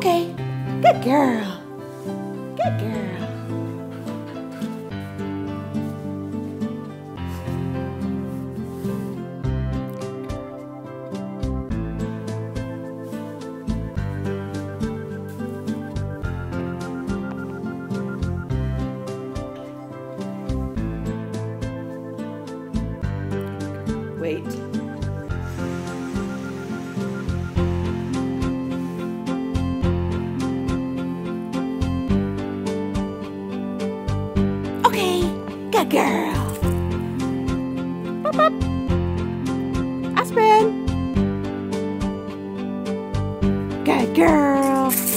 Okay, good girl. Good girl. Wait. Okay, good girl. Boop, boop. Aspen. Good girl.